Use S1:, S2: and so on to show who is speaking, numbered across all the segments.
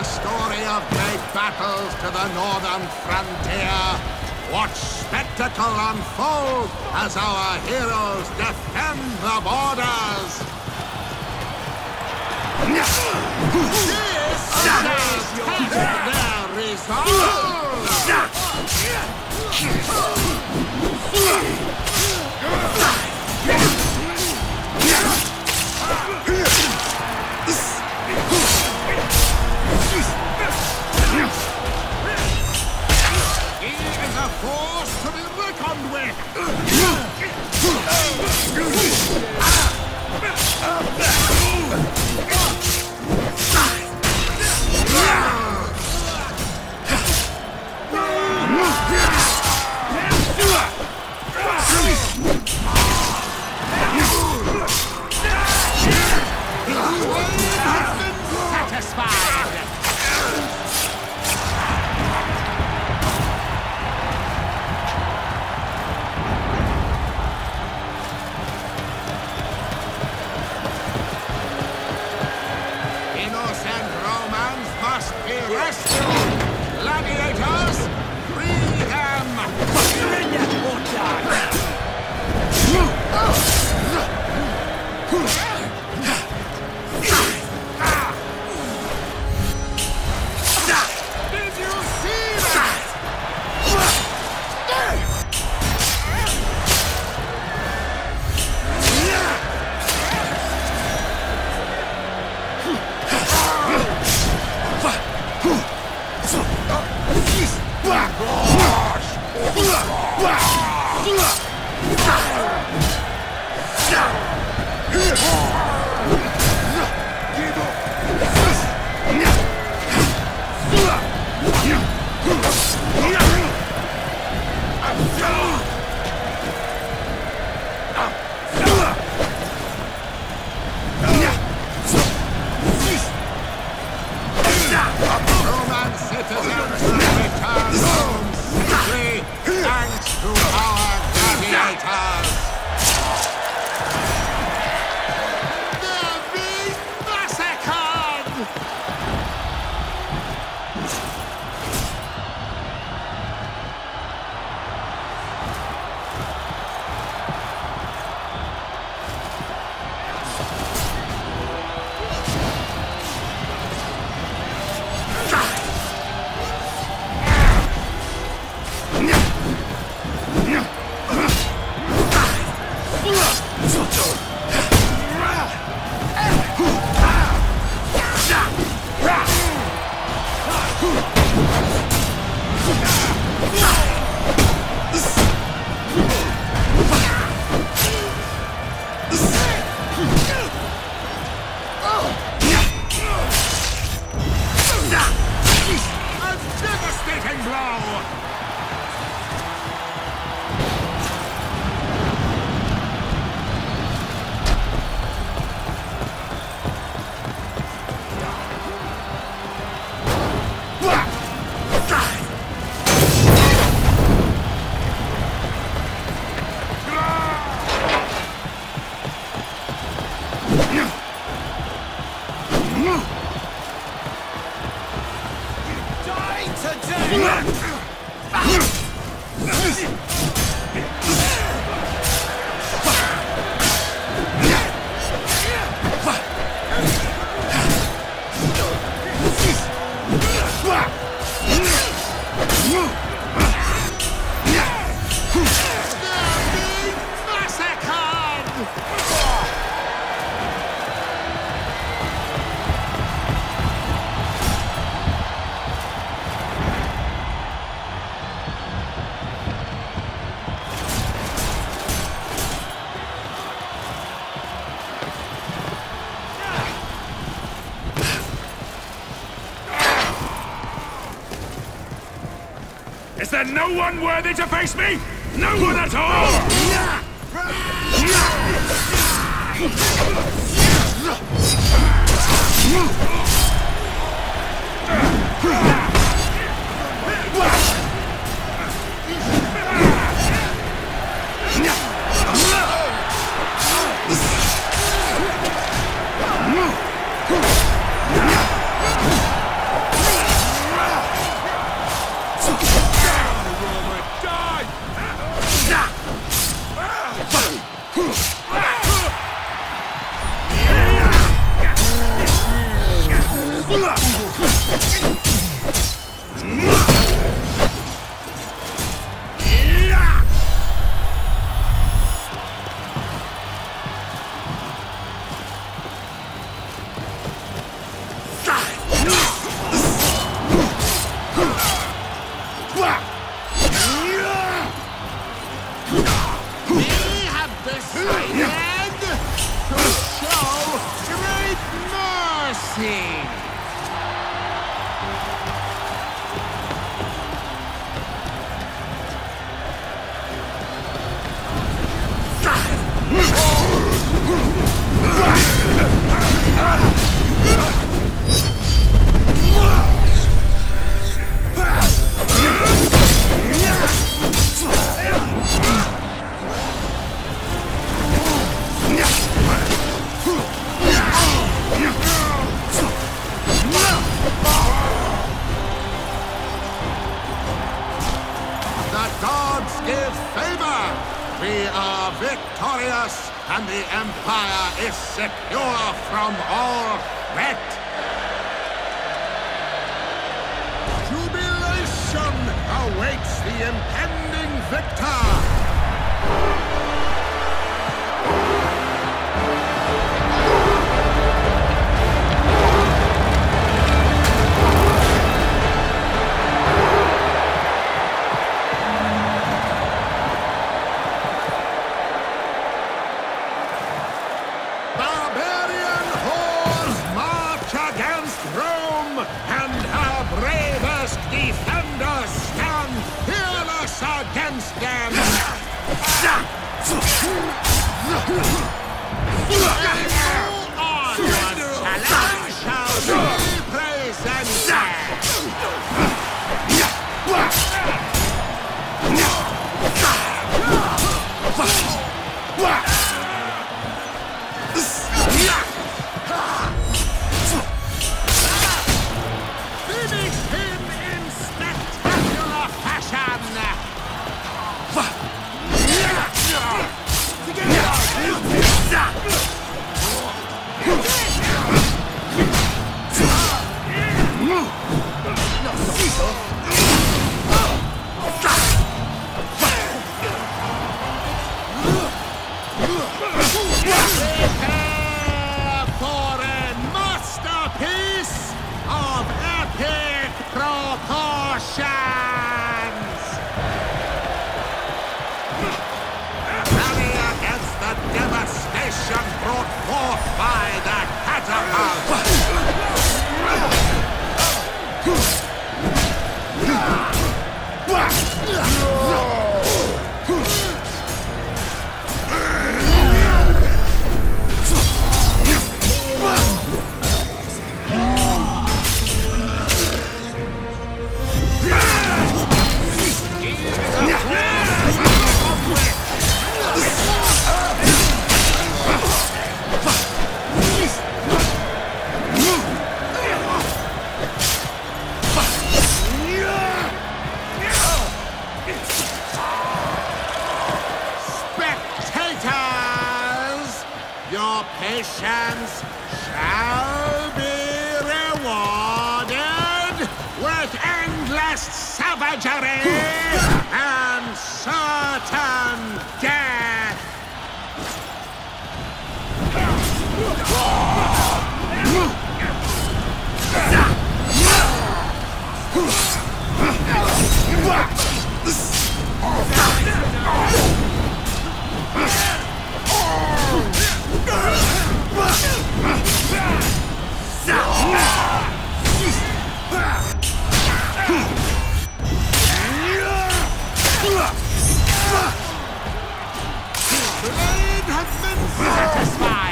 S1: story of great battles to the northern frontier. Watch spectacle unfold as our heroes defend the borders. This is their resolve. He is a force to be reckoned with. Innocent Romans must be rescued! Gladiators, free them! Did you see that? Roman citizens will return home safely thanks to our gladiators. They're being massacred!
S2: Is there no one worthy to face me? No one at all!
S1: Victorious, and the Empire is secure from all threat. Jubilation awaits the impending victor. Defenders stand perilous against them! Onward challenge shall be presented! Brought forth by the catapult! Your patience shall be rewarded with endless savagery and certain death. Blade has been satisfied.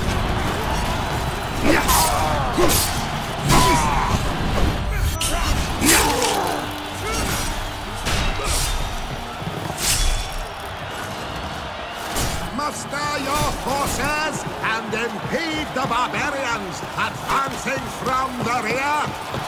S1: Muster your forces and impede the barbarians advancing from the rear.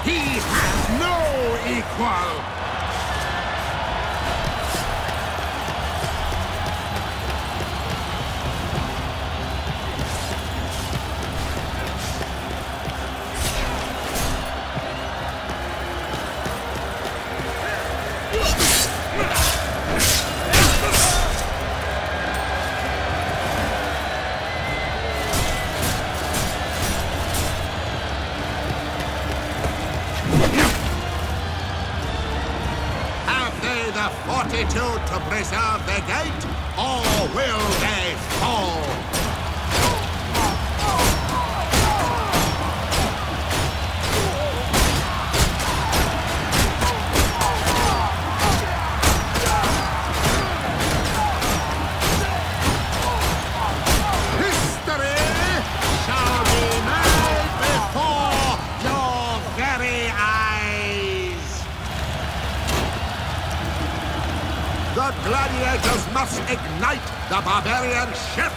S1: He has no equal! The fortitude to preserve the gate, or will they fall? History shall be made before your very eyes. The gladiators must ignite the barbarian ship!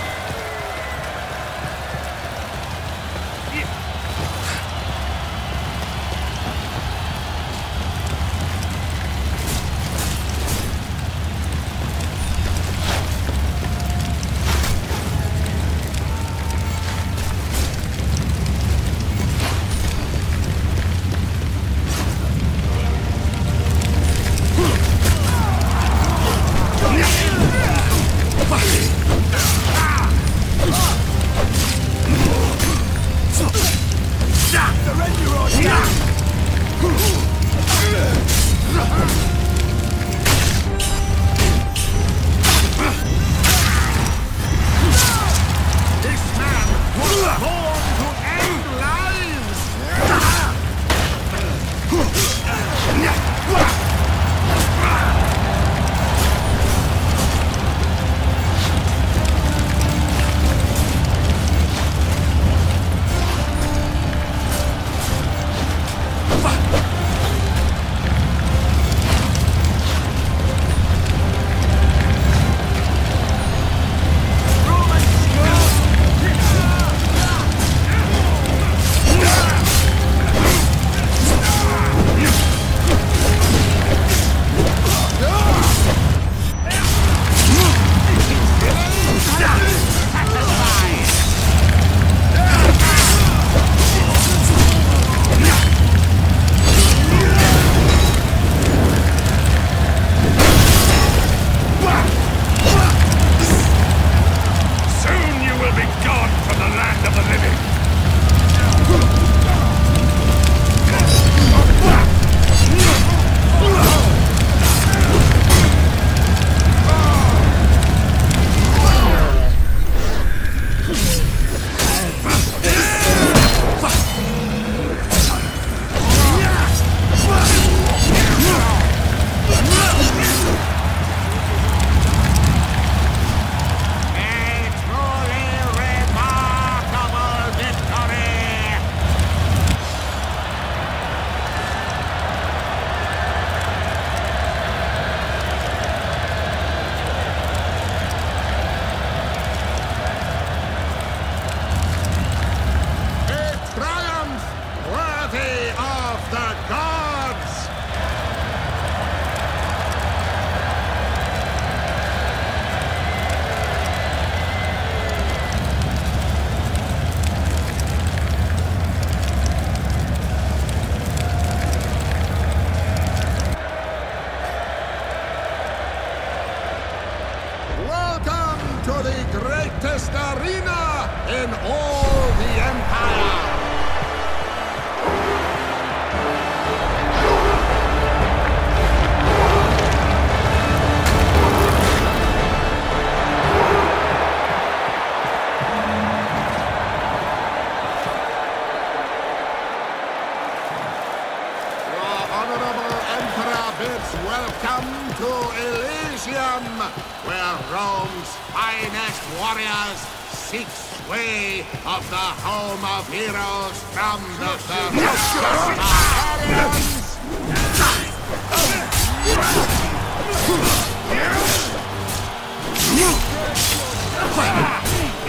S1: greatest arena in all the Empire! Your Honorable Emperor bids welcome to Elysium, where Rome's finest warriors seek sway of the home of heroes from the barbarians.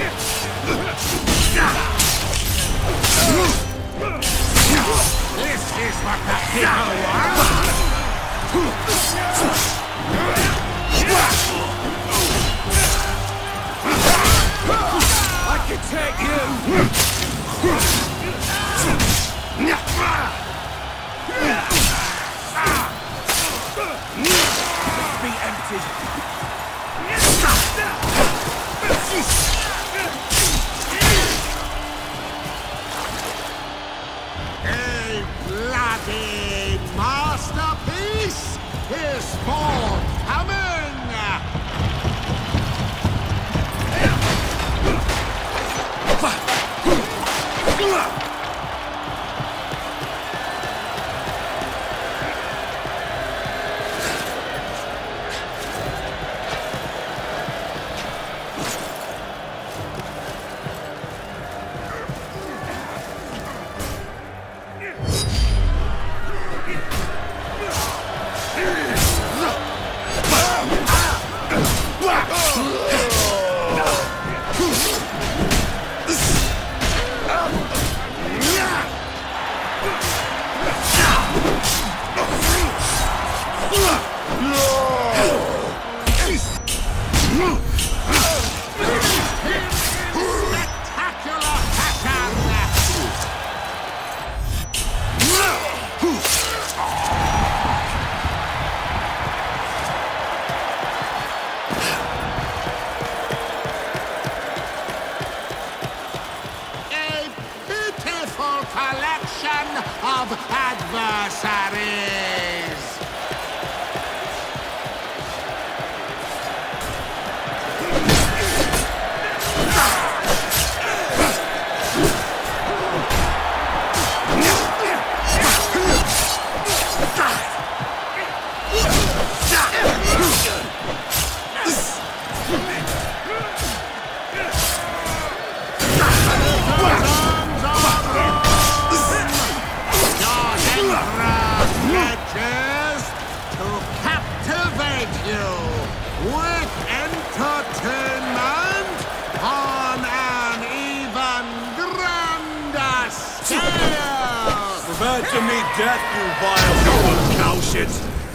S1: This is what the people want!
S2: I can take you! Let's be empty!
S1: A bloody masterpiece is forthcoming! Of adversaries! With entertainment on an even grander scale!
S2: Prepare to meet death, you vile cow shit!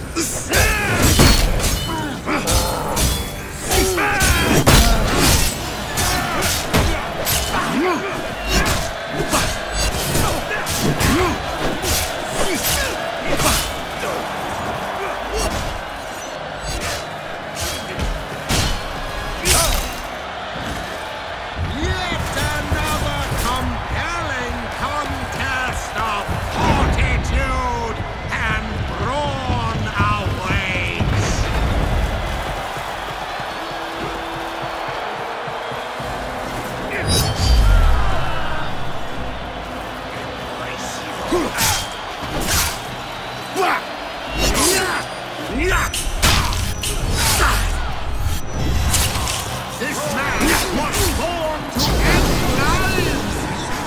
S1: This man was born to end lives!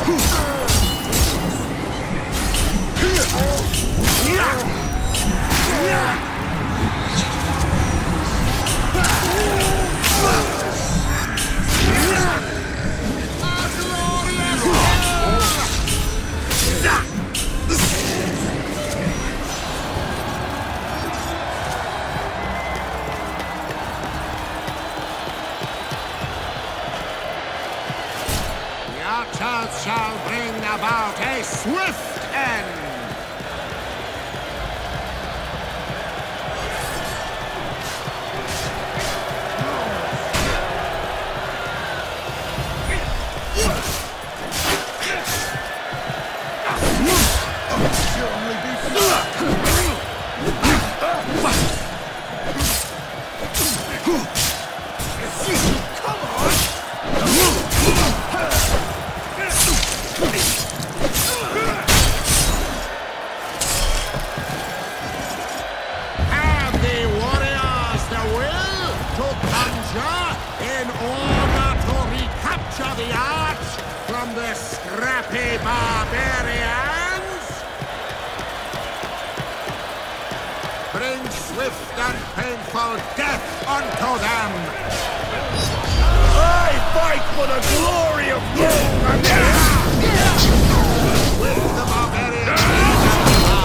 S1: Archers shall bring about a swift end! In order to recapture the arch from the scrappy barbarians, bring swift and painful death unto them.
S2: I fight for the glory of Rome!
S1: With the barbarians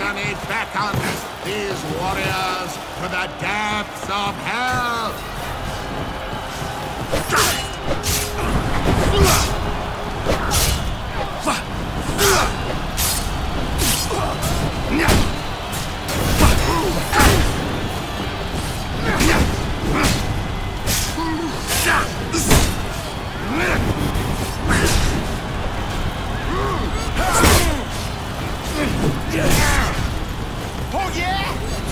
S1: destiny beckons these warriors to the depths of hell.
S3: Oh yeah!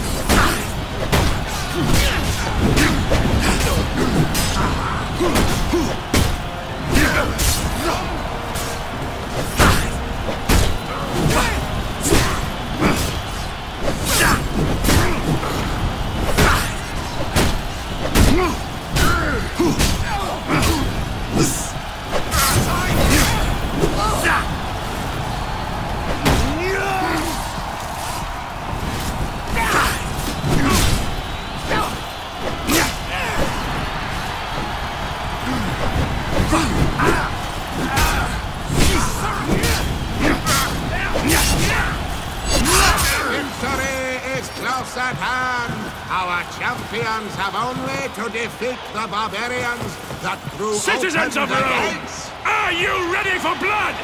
S1: Close at hand. Our champions have only to defeat the barbarians that threw
S2: Citizens
S1: open
S2: of
S1: the
S2: Rome,
S1: gates.
S2: are you ready for blood?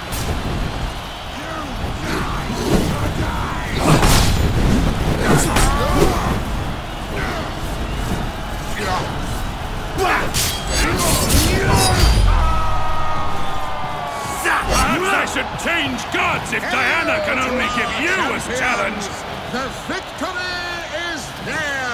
S2: Perhaps I should change gods if Diana can only give you as challenge.
S1: The victory is theirs!